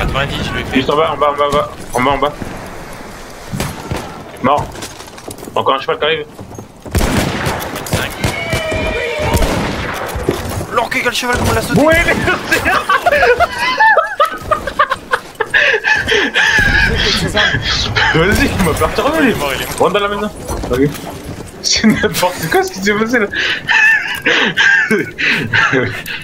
90, je l'ai fait. Juste en bas, en bas, en bas, en bas. En bas, en bas. Mort. Encore un cheval qui arrive. 25. L'orque, quel cheval, comment on l'a sauté? Ouais, mais vas-y, il m'a perturbé. Il est mort, il est mort. Rentre dans la maison. Ok. C'est n'importe quoi ce qui s'est passé là.